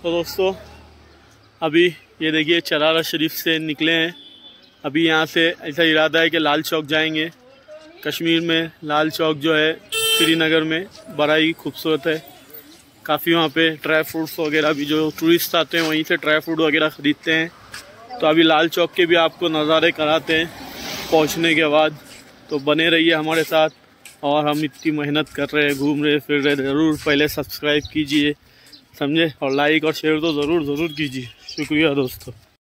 तो दोस्तों अभी ये देखिए चरारा शरीफ से निकले हैं। अभी यहाँ से ऐसा इरादा है कि लाल चौक जाएंगे। कश्मीर में लाल चौक जो है श्रीनगर में बड़ा ही खूबसूरत है। काफ़ी वहाँ पे ड्राई फ्रूट्स वगैरह भी, जो टूरिस्ट आते हैं वहीं से ड्राई फ्रूट वगैरह ख़रीदते हैं। तो अभी लाल चौक के भी आपको नज़ारे कराते हैं पहुँचने के बाद। तो बने रहिए हमारे साथ। और हम इतनी मेहनत कर रहे हैं, घूम रहे फिर रहे, ज़रूर पहले सब्सक्राइब कीजिए, समझे, और लाइक और शेयर तो ज़रूर कीजिए। शुक्रिया दोस्तों।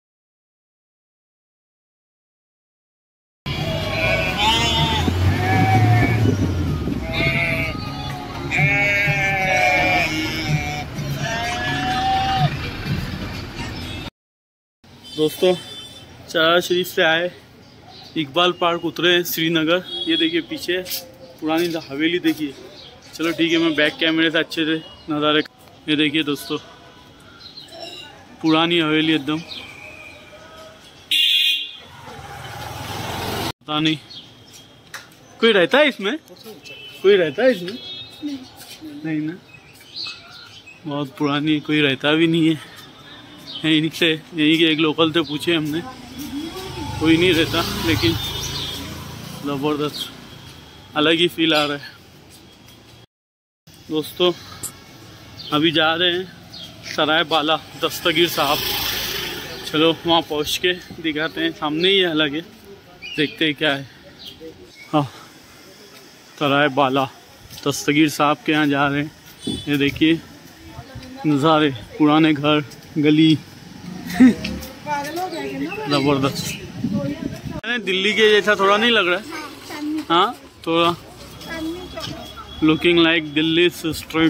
दोस्तों चरारा शरीफ से आए, इकबाल पार्क उतरे श्रीनगर। ये देखिए पीछे पुरानी हवेली देखिए। चलो ठीक है, मैं बैक कैमरे से अच्छे से नज़ारे। ये देखिए दोस्तों पुरानी हवेली एकदम, पता नहीं कोई रहता है इसमें, कोई रहता है इसमें? नहीं ना, बहुत पुरानी, कोई रहता भी नहीं है। यहीं से, यहीं के एक लोकल से पूछे हमने, कोई नहीं रहता, लेकिन ज़बरदस्त अलग ही फील आ रहा है। दोस्तों अभी जा रहे हैं सराय बाला दस्तगीर साहब। चलो वहाँ पहुँच के दिखाते हैं, सामने ही है, अलग है, देखते हैं क्या है। हाँ, सराय बाला दस्तगीर साहब के यहाँ जा रहे हैं। ये देखिए नज़ारे, पुराने घर, गली ज़बरदस्त। दिल्ली के जैसा थोड़ा नहीं लग रहा है? हाँ, थोड़ा looking like Delhi street,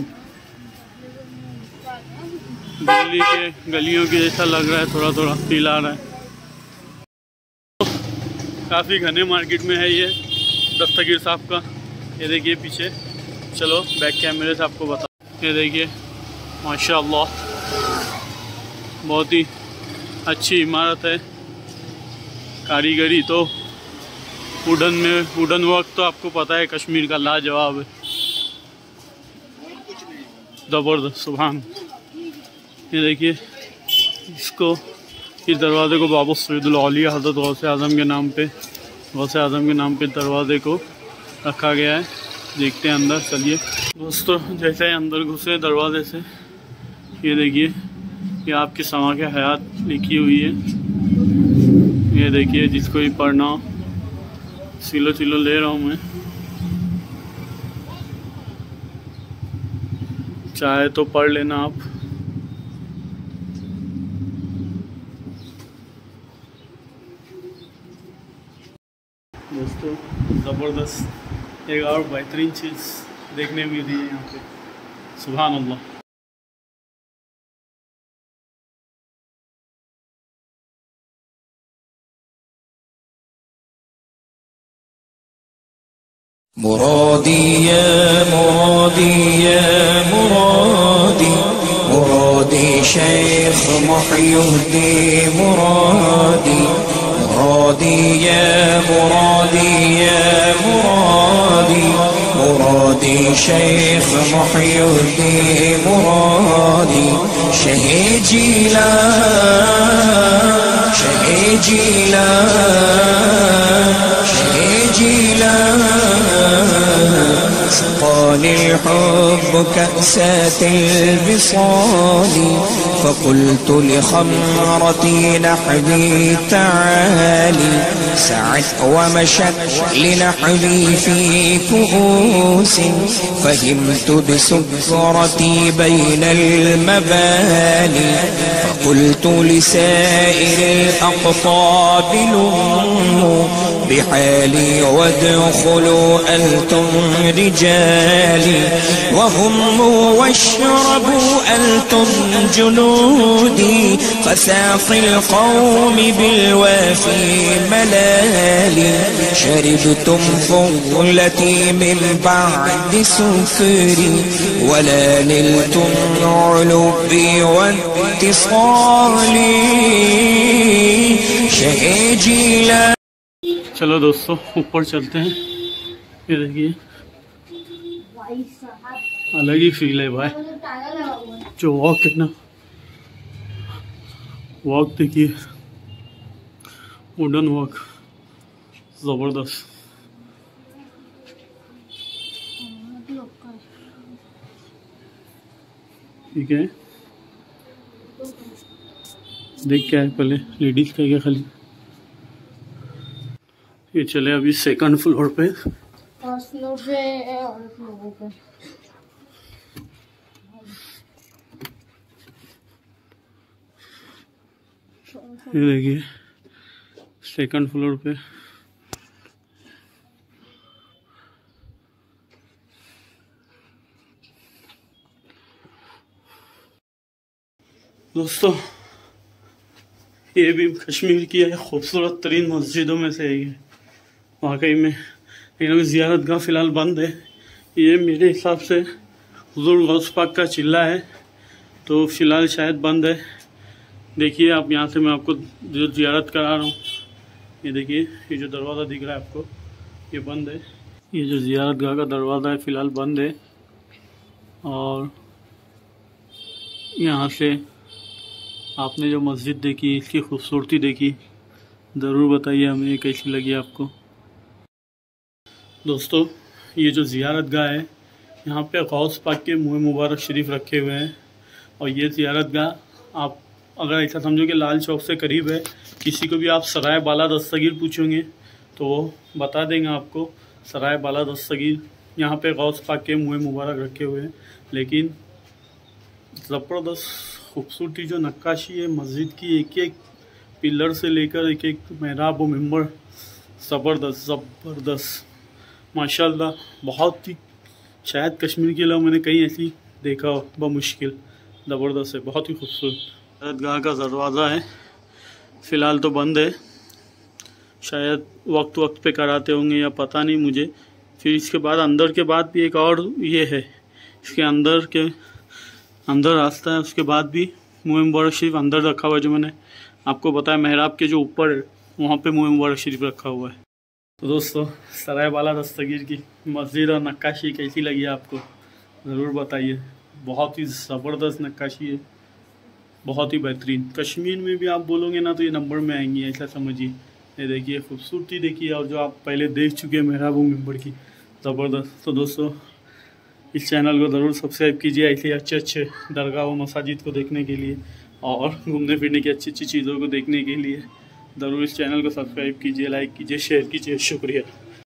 Delhi के गलियों के जैसा लग रहा है, थोड़ा फील आ रहा है। काफ़ी घने मार्केट में है ये दस्तगीर साहब का। ये देखिए पीछे, चलो बैक कैमरे से आपको बता। ये देखिए माशाअल्लाह, बहुत ही अच्छी इमारत है। कारीगरी तो वुडन में, वुडन वर्क तो आपको पता है कश्मीर का लाजवाब है, ज़बरदस्त, सुभान। ये देखिए इसको, इस दरवाज़े को बाबू सईदुल औलिया हज़रत गौसे आज़म के नाम पे, गौसे आज़म के नाम पे दरवाज़े को रखा गया है। देखते हैं अंदर, चलिए दोस्तों। जैसे अंदर घुसे दरवाजे से, ये देखिए ये आपकी समा के हयात लिखी हुई है। ये देखिए, जिसको भी पढ़ना हो, सिलो ले रहा हूँ मैं, चाहे तो पढ़ लेना आप। दोस्तों ज़बरदस्त एक और बेहतरीन चीज़ देखने में मिली है यहाँ पे, सुभान अल्लाह। मुरादी या मुरादी या मुरादी, मुरादी शेख मुहियुद्दीन मुरादी। मुरादी या मुरादी या मुरादी, मुरादी शेख मुहियुद्दीन मुरादी। शहे जीलान, शहे जीलान, शहे जीलान। سقاني الحب كأسات الوصال، فقلت لخمرتي نحبي تعالي. سعت ومشت لنحبي في كؤوس، فهمت بسكرتي بين المباني. فقلت لسائر الأقطاب لموا بحالي وادخلوا أنتم رجالي، وهموا واشربوا أنتم جنودي. فساقي القوم بالوافي ملالي، شربتم فضلتي من بعد سكري، ولا نلتم علبي واتصالي. شهيجي لا। चलो दोस्तों ऊपर चलते हैं। ये देखिए अलग ही फील है भाई, जो वॉक कितना वॉक देखिए, वुडन वॉक ज़बरदस्त। ठीक है, देख क्या है पहले लेडीज़ का क्या खाली। ये चले अभी सेकंड फ्लोर पे। फर्स्ट फ्लोर पे औरत लोगों पे। ये देखिए सेकंड फ्लोर पे। दोस्तों ये भी कश्मीर की है खूबसूरत तरीन मस्जिदों में से एक है वाकई में। लेकिन ज़ियारत गाह फ़िलहाल बंद है। ये मेरे हिसाब से हुज़ूर गौस पाक का चिल्ला है, तो फ़िलहाल शायद बंद है। देखिए आप यहाँ से मैं आपको जो ज़ियारत करा रहा हूँ, ये देखिए ये जो दरवाज़ा दिख रहा है आपको, ये बंद है। ये जो ज़ियारत गाह का दरवाज़ा है फ़िलहाल बंद है। और यहाँ से आपने जो मस्जिद देखी, इसकी खूबसूरती देखी, ज़रूर बताइए हमें ये कैसी लगी आपको। दोस्तों ये जो ज़ियारत गाह है, यहाँ पे गौस पाक के मुँह मुबारक शरीफ रखे हुए हैं। और ये ज़ियारत गाह आप अगर ऐसा समझो कि लाल चौक से करीब है। किसी को भी आप सराय बाला दस्तगीर पूछोगे तो वो बता देंगे आपको सराय बाला दस्तगीर। यहाँ पे गौस पाक के मुँह मुबारक रखे हुए हैं। लेकिन ज़बरदस्त खूबसूरती जो नक्काशी है मस्जिद की, एक एक पिलर से लेकर एक एक मेहराब व मिंबर, ज़बरदस्त माशाल्लाह। बहुत ही शायद कश्मीर के अलावा मैंने कहीं ऐसी देखा हो बमुश्किल। ज़बरदस्त है, बहुत ही खूबसूरत। ईदगाह का दरवाज़ा है, फ़िलहाल तो बंद है, शायद वक्त वक्त पे कराते होंगे या पता नहीं मुझे। फिर इसके बाद अंदर के बाद भी एक और ये है, इसके अंदर रास्ता है, उसके बाद भी मुँह मुबारक शरीफ अंदर रखा हुआ है। जो मैंने आपको बताया मेहराब के जो ऊपर है वहाँ पे मुँह मुबारक शरीफ रखा हुआ है। तो दोस्तों सराय बाला दस्तगीर की मस्जिद और नक्काशी कैसी लगी आपको ज़रूर बताइए। बहुत ही ज़बरदस्त नक्काशी है, बहुत ही बेहतरीन। कश्मीर में भी आप बोलोगे ना तो ये नंबर में आएंगी, ऐसा समझिए। ये देखिए खूबसूरती देखिए, और जो आप पहले देख चुके हैं मेहराब मिंबर की, ज़बरदस्त। तो दोस्तों इस चैनल को ज़रूर सब्सक्राइब कीजिए ऐसे अच्छे अच्छे दरगाह व मसाजिद को देखने के लिए और घूमने फिरने की अच्छी अच्छी चीज़ों को देखने के लिए। ज़रूर इस चैनल को सब्सक्राइब कीजिए, लाइक कीजिए, शेयर कीजिए। शुक्रिया।